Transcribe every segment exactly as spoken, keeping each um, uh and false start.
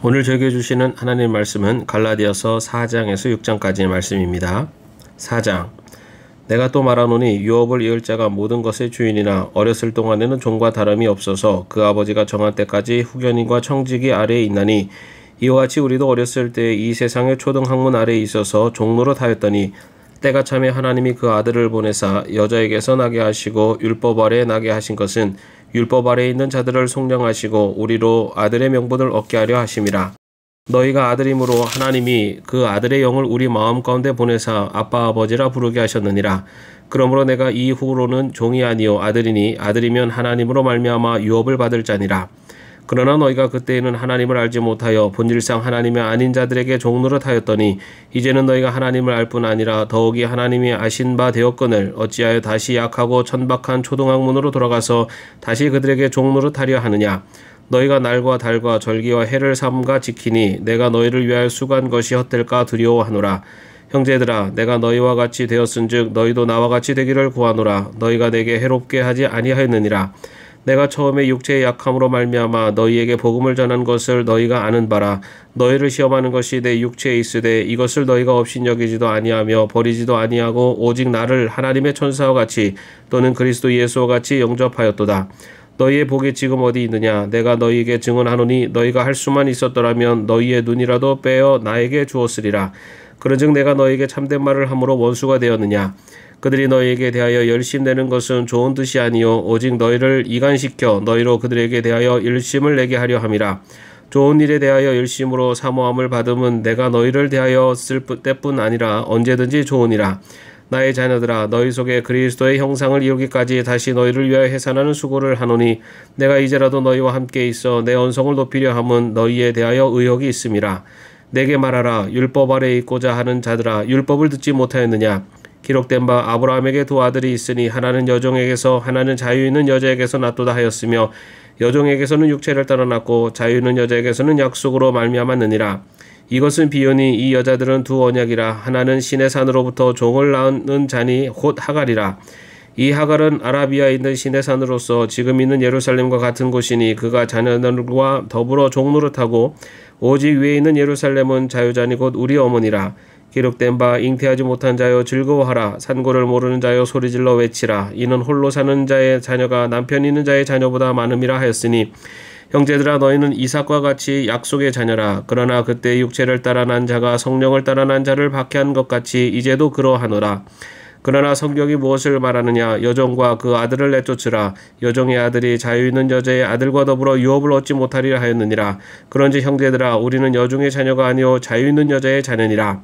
오늘 저에게 주시는 하나님 말씀은 갈라디아서 사 장에서 육 장까지의 말씀입니다. 사 장. 내가 또 말하노니 유업을 이을 자가 모든 것의 주인이나 어렸을 동안에는 종과 다름이 없어서 그 아버지가 정한 때까지 후견인과 청지기 아래에 있나니 이와 같이 우리도 어렸을 때 이 세상의 초등학문 아래에 있어서 종노릇 하였더니 때가 참에 하나님이 그 아들을 보내사 여자에게서 나게 하시고 율법 아래에 나게 하신 것은 율법 아래에 있는 자들을 속량하시고 우리로 아들의 명분을 얻게 하려 하심이라. 너희가 아들이므로 하나님이 그 아들의 영을 우리 마음 가운데 보내사 아빠 아버지라 부르게 하셨느니라. 그러므로 내가 이후로는 종이 아니요 아들이니 아들이면 하나님으로 말미암아 유업을 받을 자니라. 그러나 너희가 그때에는 하나님을 알지 못하여 본질상 하나님의 아닌 자들에게 종노릇 하였더니 이제는 너희가 하나님을 알 뿐 아니라 더욱이 하나님이 아신 바 되었거늘 어찌하여 다시 약하고 천박한 초등학문으로 돌아가서 다시 그들에게 종노릇 하려 하느냐. 너희가 날과 달과 절기와 해를 삼가 지키니 내가 너희를 위하여 수고한 것이 헛될까 두려워하노라. 형제들아 내가 너희와 같이 되었은즉 너희도 나와 같이 되기를 구하노라. 너희가 내게 해롭게 하지 아니하였느니라. 내가 처음에 육체의 약함으로 말미암아 너희에게 복음을 전한 것을 너희가 아는 바라. 너희를 시험하는 것이 내 육체에 있으되 이것을 너희가 업신여기지도 아니하며 버리지도 아니하고 오직 나를 하나님의 천사와 같이 또는 그리스도 예수와 같이 영접하였도다. 너희의 복이 지금 어디 있느냐. 내가 너희에게 증언하노니 너희가 할 수만 있었더라면 너희의 눈이라도 빼어 나에게 주었으리라. 그런즉 내가 너희에게 참된 말을 함으로 원수가 되었느냐. 그들이 너희에게 대하여 열심내는 것은 좋은 뜻이 아니요 오직 너희를 이간시켜 너희로 그들에게 대하여 일심을 내게 하려 함이라. 좋은 일에 대하여 열심으로 사모함을 받음은 내가 너희를 대하여 쓸 때뿐 아니라 언제든지 좋으니라. 나의 자녀들아 너희 속에 그리스도의 형상을 이루기까지 다시 너희를 위하여 해산하는 수고를 하노니 내가 이제라도 너희와 함께 있어 내 언성을 높이려 함은 너희에 대하여 의혹이 있음이라. 내게 말하라. 율법 아래에 있고자 하는 자들아 율법을 듣지 못하였느냐. 기록된 바 아브라함에게 두 아들이 있으니 하나는 여종에게서 하나는 자유 있는 여자에게서 낳도다 하였으며 여종에게서는 육체를 따라 낳고 자유 있는 여자에게서는 약속으로 말미암았느니라. 이것은 비유니 이 여자들은 두 언약이라. 하나는 신의 산으로부터 종을 낳는 자니 곧 하갈이라. 이 하갈은 아라비아에 있는 신의 산으로서 지금 있는 예루살렘과 같은 곳이니 그가 자녀들과 더불어 종노릇하고 오직 위에 있는 예루살렘은 자유자니 곧 우리 어머니라. 기록된 바 잉태하지 못한 자여 즐거워하라. 산고를 모르는 자여 소리질러 외치라. 이는 홀로 사는 자의 자녀가 남편 있는 자의 자녀보다 많음이라 하였으니 형제들아 너희는 이삭과 같이 약속의 자녀라. 그러나 그때 육체를 따라 난 자가 성령을 따라 난 자를 박해한 것 같이 이제도 그러하노라. 그러나 성경이 무엇을 말하느냐. 여종과 그 아들을 내쫓으라. 여종의 아들이 자유 있는 여자의 아들과 더불어 유업을 얻지 못하리라 하였느니라. 그런지 형제들아 우리는 여종의 자녀가 아니요 자유 있는 여자의 자녀니라.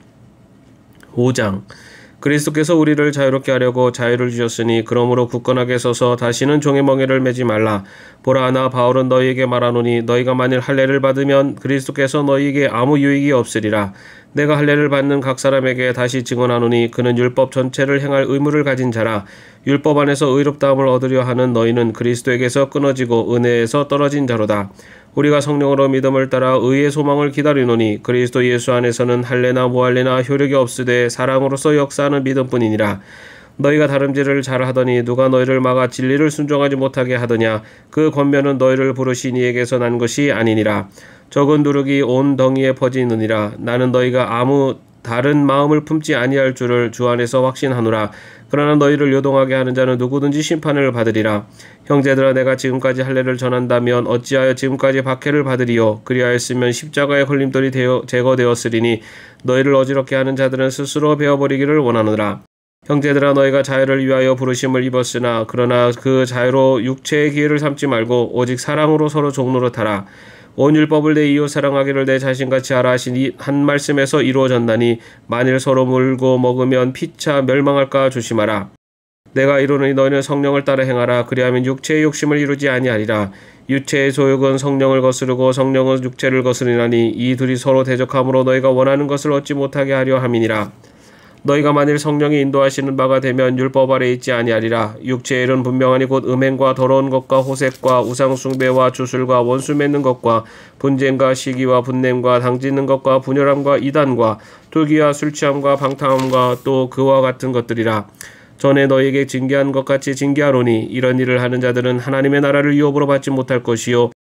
오 장. 그리스도께서 우리를 자유롭게 하려고 자유를 주셨으니 그러므로 굳건하게 서서 다시는 종의 멍에를 매지 말라. 보라 나 바울은 너희에게 말하노니 너희가 만일 할례를 받으면 그리스도께서 너희에게 아무 유익이 없으리라. 내가 할례를 받는 각 사람에게 다시 증언하노니 그는 율법 전체를 행할 의무를 가진 자라. 율법 안에서 의롭다함을 얻으려 하는 너희는 그리스도에게서 끊어지고 은혜에서 떨어진 자로다. 우리가 성령으로 믿음을 따라 의의 소망을 기다리노니 그리스도 예수 안에서는 할례나 무할례나 효력이 없으되 사랑으로서 역사하는 믿음뿐이니라. 너희가 다름질을 잘하더니 누가 너희를 막아 진리를 순종하지 못하게 하더냐. 그 권면은 너희를 부르신 이에게서 난 것이 아니니라. 적은 누룩이 온 덩이에 퍼지느니라. 나는 너희가 아무 다른 마음을 품지 아니할 줄을 주 안에서 확신하노라. 그러나 너희를 요동하게 하는 자는 누구든지 심판을 받으리라. 형제들아 내가 지금까지 할례를 전한다면 어찌하여 지금까지 박해를 받으리요. 그리하였으면 십자가의 걸림돌이 되어 제거되었으리니 너희를 어지럽게 하는 자들은 스스로 베어버리기를 원하노라. 형제들아 너희가 자유를 위하여 부르심을 입었으나 그러나 그 자유로 육체의 기회를 삼지 말고 오직 사랑으로 서로 종노릇하라. 온 율법을 내 이웃 사랑하기를 내 자신같이 하라 하신 이 한 말씀에서 이루어졌나니 만일 서로 물고 먹으면 피차 멸망할까 조심하라. 내가 이르노니 너희는 성령을 따라 행하라. 그리하면 육체의 욕심을 이루지 아니하리라. 육체의 소욕은 성령을 거스르고 성령은 육체를 거스르나니 이 둘이 서로 대적함으로 너희가 원하는 것을 얻지 못하게 하려 함이니라. 너희가 만일 성령이 인도하시는 바가 되면 율법 아래 있지 아니하리라. 육체의 일은 분명하니 곧 음행과 더러운 것과 호색과 우상숭배와 주술과 원수 맺는 것과 분쟁과 시기와 분냄과 당짓는 것과 분열함과 이단과 투기와 술취함과 방탕함과 또 그와 같은 것들이라. 전에 너희에게 징계한 것 같이 징계하노니 이런 일을 하는 자들은 하나님의 나라를 유업으로 받지 못할 것이요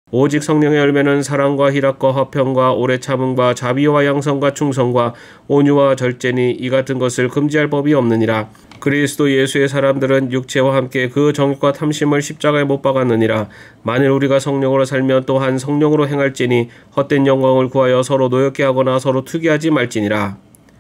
오직 성령의 열매는 사랑과 희락과 화평과 오래 참음과 자비와 양성과 충성과 온유와 절제니 이 같은 것을 금지할 법이 없느니라. 그리스도 예수의 사람들은 육체와 함께 그 정욕과 탐심을 십자가에 못 박았느니라. 만일 우리가 성령으로 살면 또한 성령으로 행할지니 헛된 영광을 구하여 서로 노엽게 하거나 서로 투기하지 말지니라.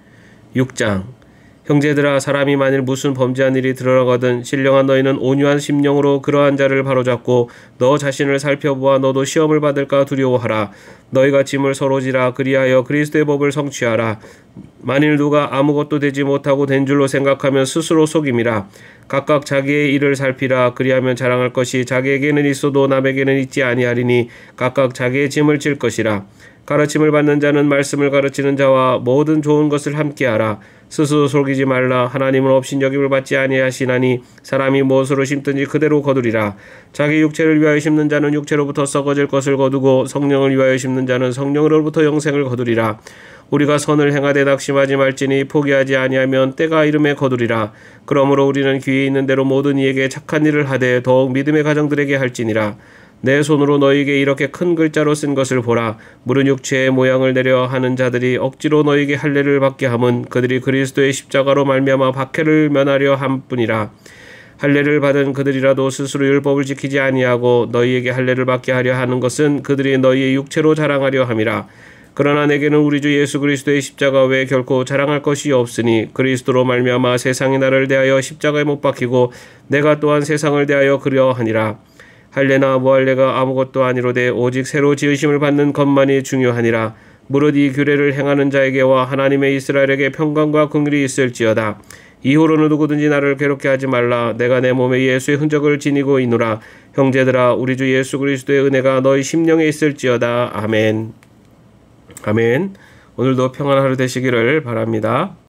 육 장. 형제들아, 사람이 만일 무슨 범죄한 일이 드러나거든 신령한 너희는 온유한 심령으로 그러한 자를 바로잡고 너 자신을 살펴보아 너도 시험을 받을까 두려워하라. 너희가 짐을 서로 지라. 그리하여 그리스도의 법을 성취하라. 만일 누가 아무것도 되지 못하고 된 줄로 생각하면 스스로 속임이라. 각각 자기의 일을 살피라. 그리하면 자랑할 것이 자기에게는 있어도 남에게는 있지 아니하리니 각각 자기의 짐을 질 것이라. 가르침을 받는 자는 말씀을 가르치는 자와 모든 좋은 것을 함께하라. 스스로 속이지 말라. 하나님은 업신여김을 받지 아니하시나니 사람이 무엇으로 심든지 그대로 거두리라. 자기 육체를 위하여 심는 자는 육체로부터 썩어질 것을 거두고 성령을 위하여 심는 자는 성령으로부터 영생을 거두리라. 우리가 선을 행하되 낙심하지 말지니 포기하지 아니하면 때가 이름에 거두리라. 그러므로 우리는 귀에 있는 대로 모든 이에게 착한 일을 하되 더욱 믿음의 가정들에게 할지니라. 내 손으로 너희에게 이렇게 큰 글자로 쓴 것을 보라. 무릇 육체의 모양을 내려 하는 자들이 억지로 너희에게 할례를 받게 함은 그들이 그리스도의 십자가로 말미암아 박해를 면하려 함뿐이라. 할례를 받은 그들이라도 스스로 율법을 지키지 아니하고 너희에게 할례를 받게 하려 하는 것은 그들이 너희의 육체로 자랑하려 함이라. 그러나 내게는 우리 주 예수 그리스도의 십자가 외에 결코 자랑할 것이 없으니 그리스도로 말미암아 세상이 나를 대하여 십자가에 못 박히고 내가 또한 세상을 대하여 그려하니라. 할례나 무할례가 아무것도 아니로되 오직 새로 지으심을 받는 것만이 중요하니라. 무릇 이 규례를 행하는 자에게와 하나님의 이스라엘에게 평강과 긍휼이 있을지어다. 이후로는 누구든지 나를 괴롭게 하지 말라. 내가 내 몸에 예수의 흔적을 지니고 있노라. 형제들아, 우리 주 예수 그리스도의 은혜가 너희 심령에 있을지어다. 아멘. 아멘. 오늘도 평안한 하루 되시기를 바랍니다.